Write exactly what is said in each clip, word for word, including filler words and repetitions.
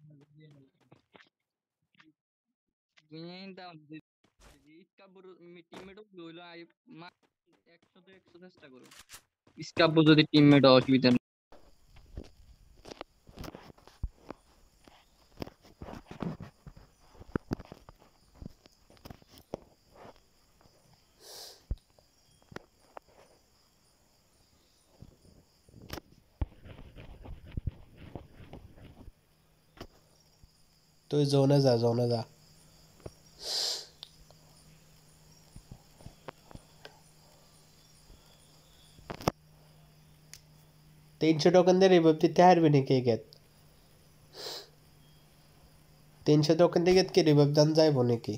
Niente, স্কাব্বর টিমমেটও হইলো I মা একশোতে একশো চেষ্টা করো স্কাব্বর যদি টিমমেট অসুবিধা নেই। তুই জোনে যা জোনে যা তিনশো টোকেন দিয়ে রিভাইভ দিতে হারবি নাকি গেত তিনশো টোকেন দিয়ে কি রিভাইভ দান যাইব নাকি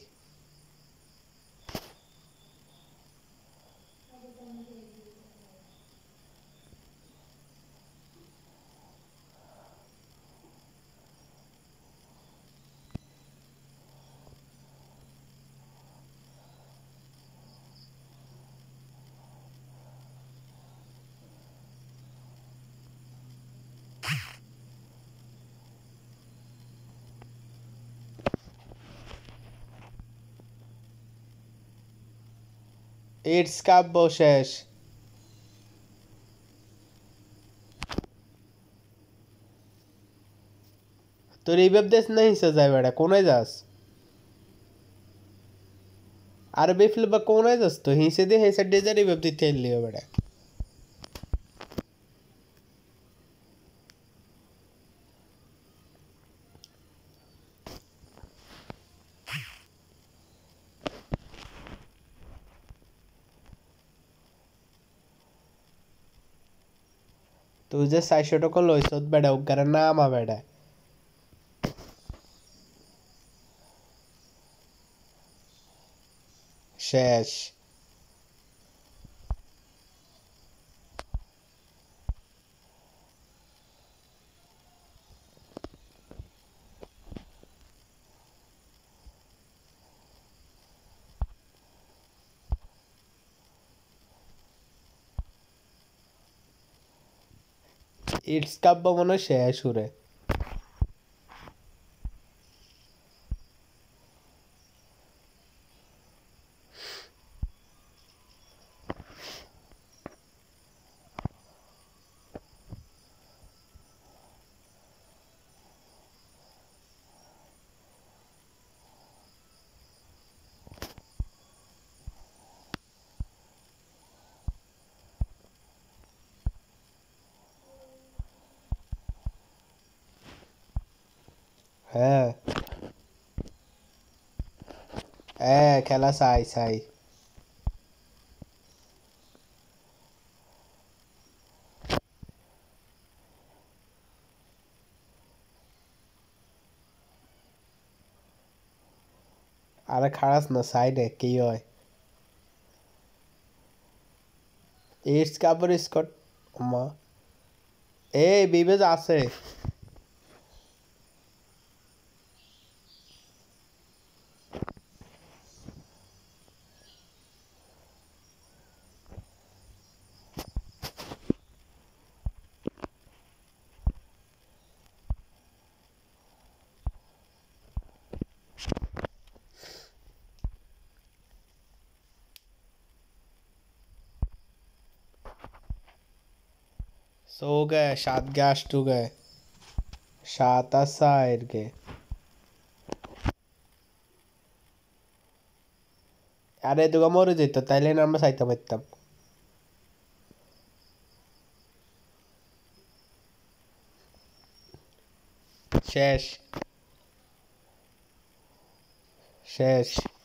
ইটস কাব্য শেষ তো রিভাইভ দেস না হিসে যায় বেড়া কোনায় যাস আর বেফিল বা কোনায় যাস তো হিসে দিয়ে হিসে দিয়ে যা রিভাইভ দিতে এলিও বেড়া তুই যে চারশো টোকন লইছ বেড়া উগারে নামা বেড়া শেষ ইটস কাব্য মনে হয় শেষ উরে হ্যাঁ হ্যাঁ খেলা চাই চাই আরে খারাস না সাইডে কি হয় ইটস কাব্যর স্কট মা এই বিবেজ আছে सो गए सात गैस टू गए सात साइड के আরে দুগা মরে যেত তাইলে না আমরা চাইতে পারতাম শেষ শেষ